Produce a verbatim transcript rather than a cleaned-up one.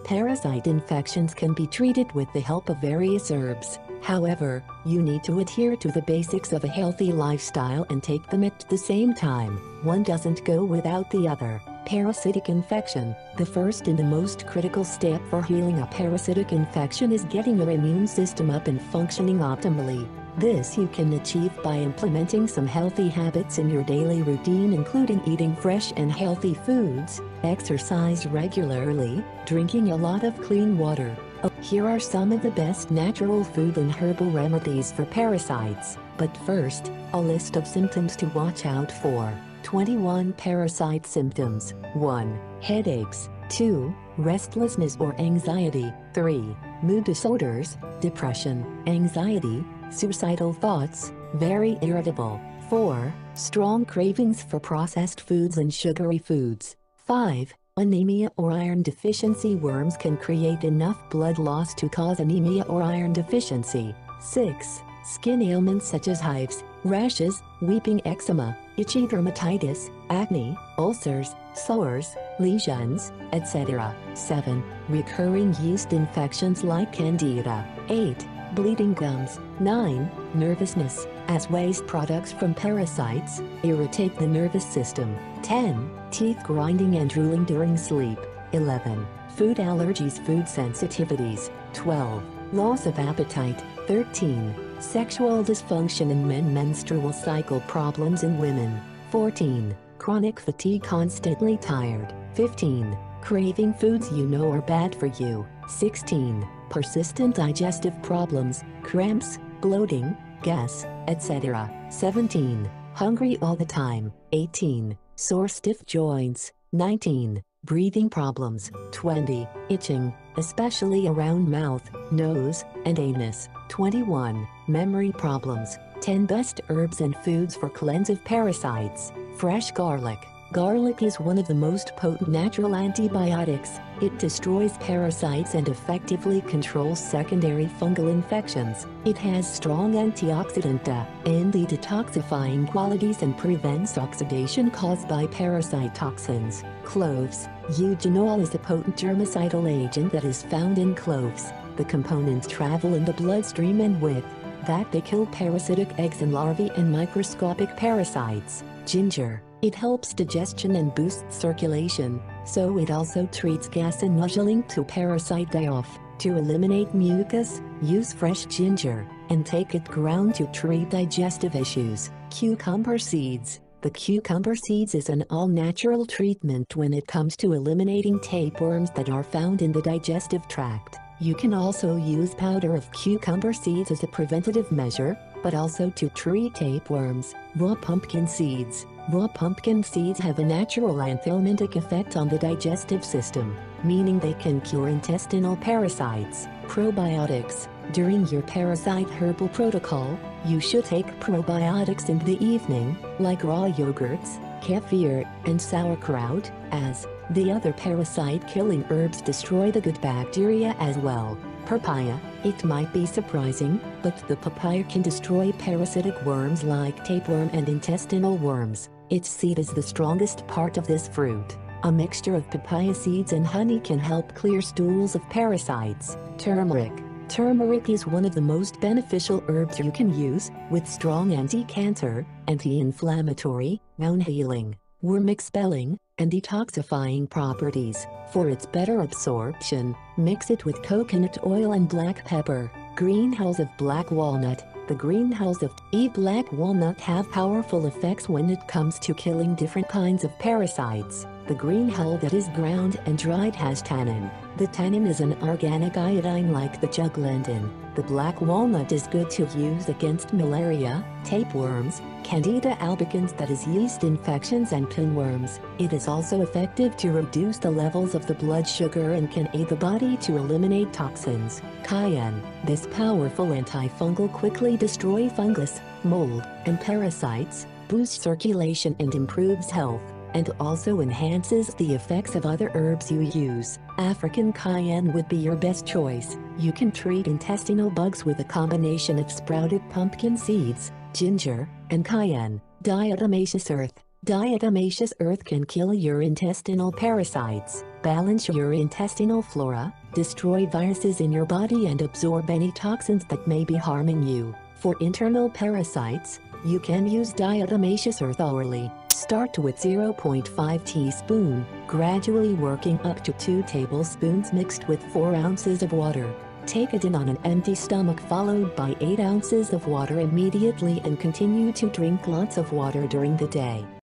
Parasite infections can be treated with the help of various herbs. However, you need to adhere to the basics of a healthy lifestyle and take them at the same time. One doesn't go without the other. Parasitic infection. The first and the most critical step for healing a parasitic infection is getting your immune system up and functioning optimally. This you can achieve by implementing some healthy habits in your daily routine, including eating fresh and healthy foods, exercise regularly, drinking a lot of clean water. Here are some of the best natural food and herbal remedies for parasites. But first, a list of symptoms to watch out for. twenty-one parasite symptoms. one. Headaches. two. Restlessness or anxiety. three. Mood disorders, depression, anxiety, suicidal thoughts, very irritable. four. Strong cravings for processed foods and sugary foods. five. Anemia or iron deficiency. Worms can create enough blood loss to cause anemia or iron deficiency. six. Skin ailments such as hives, rashes, weeping eczema, itchy dermatitis, acne, ulcers, sores, lesions, et cetera. seven. Recurring yeast infections like candida. eight. Bleeding gums. nine. Nervousness, as waste products from parasites irritate the nervous system. ten. Teeth grinding and drooling during sleep. eleven. Food allergies, food sensitivities. twelve. Loss of appetite. thirteen. Sexual dysfunction in men, menstrual cycle problems in women. fourteen. Chronic fatigue, constantly tired. fifteen. Craving foods you know are bad for you. sixteen. Persistent digestive problems, cramps, bloating, gas, et cetera. seventeen. Hungry all the time. eighteen. Sore, stiff joints. nineteen. Breathing problems. twenty. Itching, especially around mouth, nose, and anus. twenty-one. Memory problems. ten Best herbs and foods for cleanse of parasites. Fresh garlic. Garlic is one of the most potent natural antibiotics. It destroys parasites and effectively controls secondary fungal infections. It has strong antioxidant and detoxifying qualities and prevents oxidation caused by parasite toxins. Cloves. Eugenol is a potent germicidal agent that is found in cloves. The components travel in the bloodstream and with that they kill parasitic eggs and larvae and microscopic parasites. Ginger. It helps digestion and boosts circulation, so it also treats gas and nausea linked to parasite die-off. To eliminate mucus, use fresh ginger, and take it ground to treat digestive issues. Cucumber seeds. The cucumber seeds is an all-natural treatment when it comes to eliminating tapeworms that are found in the digestive tract. You can also use powder of cucumber seeds as a preventative measure, but also to treat tapeworms. Raw pumpkin seeds. Raw pumpkin seeds have a natural anthelmintic effect on the digestive system, meaning they can cure intestinal parasites. Probiotics. During your parasite herbal protocol, you should take probiotics in the evening, like raw yogurts, kefir, and sauerkraut, as the other parasite-killing herbs destroy the good bacteria as well. Papaya. It might be surprising, but the papaya can destroy parasitic worms like tapeworm and intestinal worms. Its seed is the strongest part of this fruit. A mixture of papaya seeds and honey can help clear stools of parasites. Turmeric. Turmeric is one of the most beneficial herbs you can use, with strong anti-cancer, anti-inflammatory, wound healing, worm expelling, and detoxifying properties. For its better absorption, mix it with coconut oil and black pepper. Green hulls of black walnut. The green hulls of e black walnut have powerful effects when it comes to killing different kinds of parasites. The green hull that is ground and dried has tannin. The tannin is an organic iodine like the juglendin. The black walnut is good to use against malaria, tapeworms, candida albicans, that is yeast infections, and pinworms. It is also effective to reduce the levels of the blood sugar and can aid the body to eliminate toxins. Cayenne. This powerful antifungal quickly destroys fungus, mold, and parasites, boosts circulation and improves health, and also enhances the effects of other herbs you use. African cayenne would be your best choice. You can treat intestinal bugs with a combination of sprouted pumpkin seeds, ginger, and cayenne. Diatomaceous earth. Diatomaceous earth can kill your intestinal parasites. balance your intestinal flora, destroy viruses in your body and absorb any toxins that may be harming you. For internal parasites, you can use diatomaceous earth orally. Start with zero point five teaspoon, gradually working up to two tablespoons mixed with four ounces of water. Take it in on an empty stomach followed by eight ounces of water immediately and continue to drink lots of water during the day.